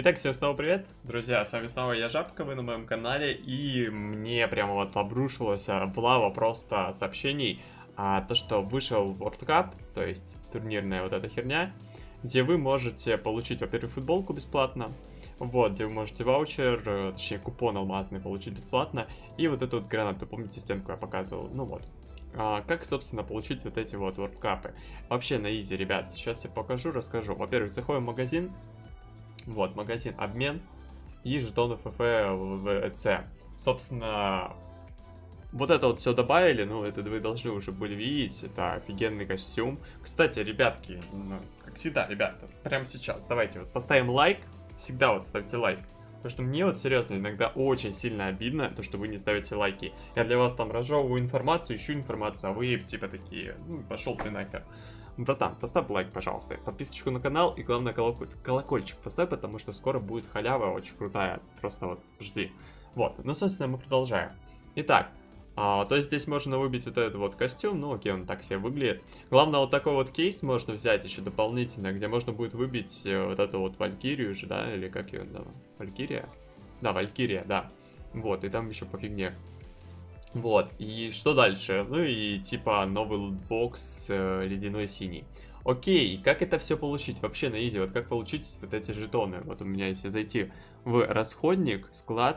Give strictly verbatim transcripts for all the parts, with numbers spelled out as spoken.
Итак, всем снова привет, друзья, с вами снова я, Жабка, вы на моем канале, и мне прямо вот обрушилась облава просто сообщений, а, то, что вышел World Cup, то есть турнирная вот эта херня, где вы можете получить, во-первых, футболку бесплатно, вот, где вы можете ваучер, точнее купон алмазный получить бесплатно, и вот эту вот гранату, помните, стенку я показывал, ну вот. А, как, собственно, получить вот эти вот World Cup'ы? Вообще на изи, ребят, сейчас я покажу, расскажу. Во-первых, заходим в магазин. Вот, магазин обмен и жетоны эф эф вэ цэ. Собственно, вот это вот все добавили, ну, это вы должны уже были видеть, это офигенный костюм. Кстати, ребятки, ну, как всегда, ребята, прямо сейчас, давайте вот поставим лайк, всегда вот ставьте лайк. Потому что мне вот, серьезно, иногда очень сильно обидно, то, что вы не ставите лайки. Я для вас там разжевываю информацию, ищу информацию, а вы типа такие, ну, пошел ты нахер. Братан, поставь лайк, пожалуйста, подписочку на канал и, главное, колоколь... колокольчик поставь, потому что скоро будет халява очень крутая, просто вот жди. Вот, ну, собственно, мы продолжаем. Итак, а, то есть здесь можно выбить вот этот вот костюм, ну, окей, он так себе выглядит. Главное, вот такой вот кейс можно взять еще дополнительно, где можно будет выбить вот эту вот Валькирию же, да, или как ее, да, Валькирия? Да, Валькирия, да. Вот, и там еще по фигне. Вот, и что дальше? Ну и типа новый лутбокс э, ледяной синий. Окей, как это все получить? Вообще на изи, вот как получить вот эти жетоны? Вот у меня, если зайти в расходник, склад.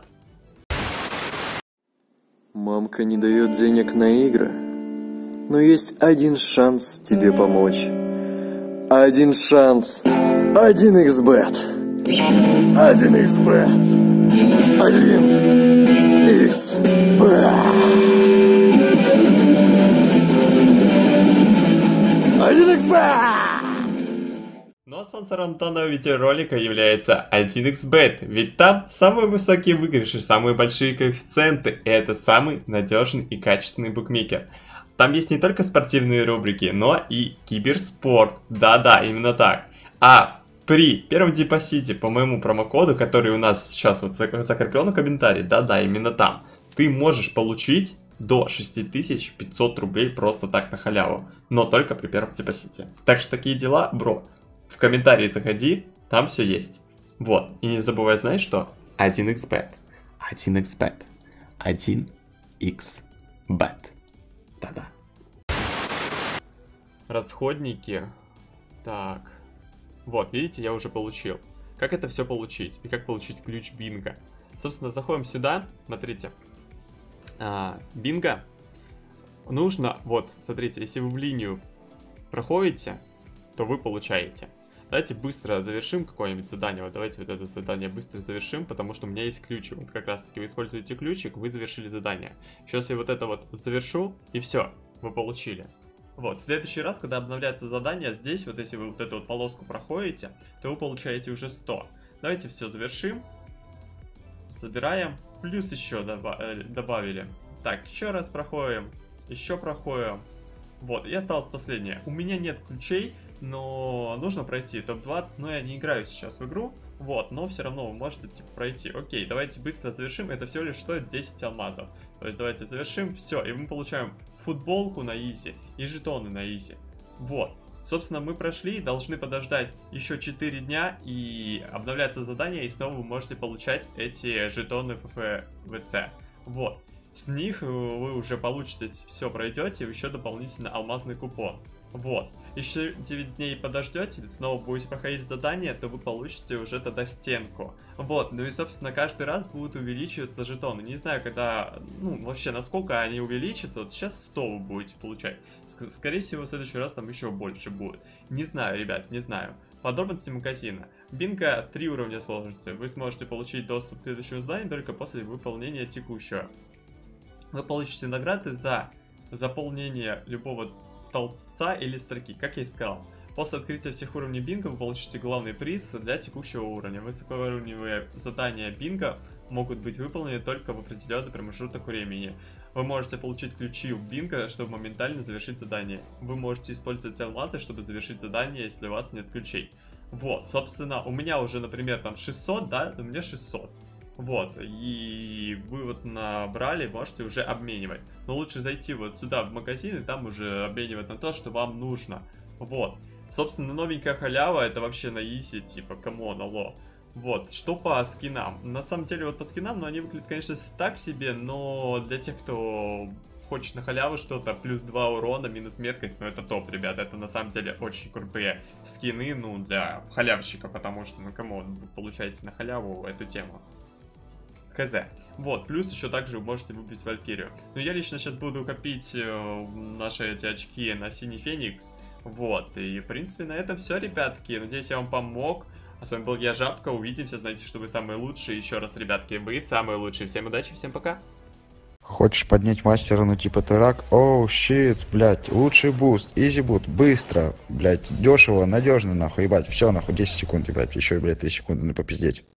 Мамка не дает денег на игры, но есть один шанс тебе помочь. Один шанс. Один икс бет. Один икс бет. Один икс бет. один икс бет! Ну а спонсором данного видеоролика является один икс бет, ведь там самые высокие выигрыши, самые большие коэффициенты, и это самый надежный и качественный букмекер. Там есть не только спортивные рубрики, но и киберспорт, да-да, именно так. А при первом депозите по моему промокоду, который у нас сейчас вот закреплен в комментарии, да-да, именно там, ты можешь получить до шести тысяч пятисот рублей просто так на халяву, но только при первом депозите. Так что такие дела, бро. В комментарии заходи, там все есть. Вот, и не забывай, знаешь что? один икс бет. один икс бет. один икс бет. Да-да. Расходники. Так. Вот, видите, я уже получил. Как это все получить? И как получить ключ бинго? Собственно, заходим сюда. Смотрите. А, бинго. Нужно, вот, смотрите, если вы в линию проходите, то вы получаете. Давайте быстро завершим какое-нибудь задание. Вот давайте вот это задание быстро завершим, потому что у меня есть ключик. Вот как раз таки вы используете ключик, вы завершили задание. Сейчас я вот это вот завершу, и все, вы получили. Вот, в следующий раз, когда обновляется задание, здесь вот если вы вот эту вот полоску проходите, то вы получаете уже сто. Давайте все завершим. Собираем. Плюс еще добавили. Так, еще раз проходим. Еще проходим. Вот, и осталось последнее. У меня нет ключей, но нужно пройти топ двадцать, но я не играю сейчас в игру, вот, но все равно вы можете типа пройти. Окей, давайте быстро завершим, это всего лишь стоит десять алмазов. То есть давайте завершим, все, и мы получаем футболку на изи и жетоны на изи. Вот, собственно, мы прошли, должны подождать еще четыре дня и обновляться задание, и снова вы можете получать эти жетоны эф эф вэ цэ. Вот. С них вы уже получите, все пройдете, еще дополнительно алмазный купон. Вот. Еще девять дней подождете, снова будете проходить задание, то вы получите уже тогда стенку. Вот. Ну и, собственно, каждый раз будут увеличиваться жетоны. Не знаю, когда, ну, вообще, насколько они увеличатся. Вот сейчас сто вы будете получать. Ск скорее всего, в следующий раз там еще больше будет. Не знаю, ребят, не знаю. Подробности магазина. Бинго три уровня сложности. Вы сможете получить доступ к следующему заданию только после выполнения текущего. Вы получите награды за заполнение любого толпца или строки, как я и сказал. После открытия всех уровней бинго вы получите главный приз для текущего уровня. Высокоуровневые задания бинго могут быть выполнены только в определенный промежуток времени. Вы можете получить ключи у бинго, чтобы моментально завершить задание. Вы можете использовать алмазы, чтобы завершить задание, если у вас нет ключей. Вот, собственно, у меня уже, например, там шестьсот, да, у меня шестьсот. Вот, и вы вот набрали, можете уже обменивать. Но лучше зайти вот сюда в магазин и там уже обменивать на то, что вам нужно. Вот. Собственно, новенькая халява, это вообще на изи, типа, камон, алло. Вот, что по скинам. На самом деле, вот по скинам, ну, они выглядят, конечно, так себе, но для тех, кто хочет на халяву что-то, плюс два урона, минус меткость, ну, это топ, ребята. Это, на самом деле, очень крутые скины, ну, для халявщика, потому что, ну, кому вы получаете на халяву эту тему. Хз. Вот, плюс еще также вы можете выбить Валькирию. Но я лично сейчас буду копить э, наши эти очки на Синий Феникс. Вот, и, в принципе, на этом все, ребятки. Надеюсь, я вам помог. А с вами был я, Жабка. Увидимся. Знаете, что вы самые лучшие. Еще раз, ребятки, вы самые лучшие. Всем удачи, всем пока. Хочешь поднять мастера, ну типа терак? Оу, щит, блядь, лучший буст, изи бут, быстро, блядь, дешево, надежно, нахуй, ебать, все, нахуй, десять секунд, ебать, еще, блядь, три секунды, ну попиздеть.